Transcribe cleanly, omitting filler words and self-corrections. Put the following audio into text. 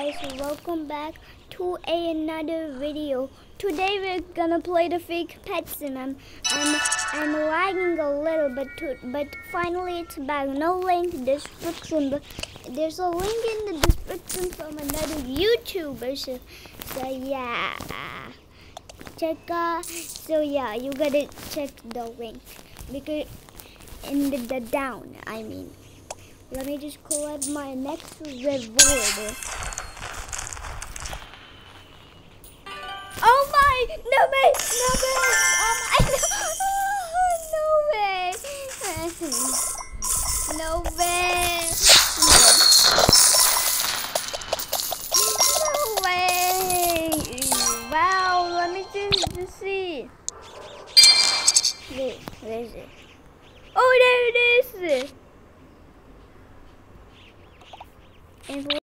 guys, welcome back to another video. Today we're gonna play the fake pet sim. I'm lagging a little bit but finally it's back. No link description, but there's a link in the description from another YouTuber. So yeah, you gotta check the link because in the down. I mean. Let me just collect my next reward. Oh my! No way! No way! Oh my! No way! No way! Wow! Let me just see. Wait, where is it? Oh, there it is! And